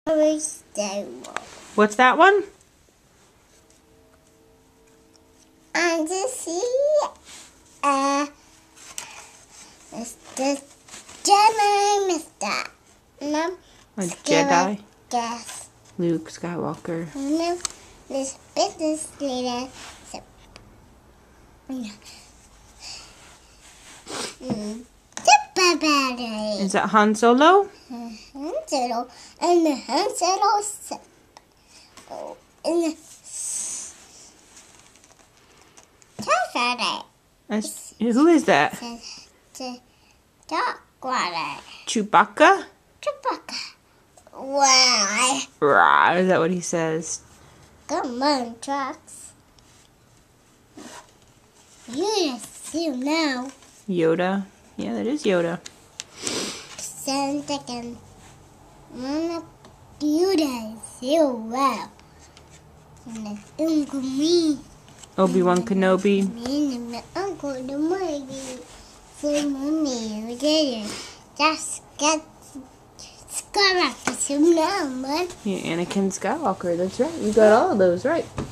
What's that one? And to see Mr. Jedi, Mr. No, A Jedi? Yes. Luke Skywalker. No, this business leader. Is that Han Solo? Han Solo and the Han Solo. Oh, and the Who is that? The dark water. Chewbacca? Chewbacca. Why? Rah, is that what he says? Come on, trucks. You just see now. Yoda? Yeah, that is Yoda. 7 seconds. Wanna do that so well. And Uncle me. Obi-Wan Kenobi. Me and my uncle the movie. So mommy, we did it. Just get Skywalker now, man. Yeah, Anakin Skywalker, that's right. You got all of those right.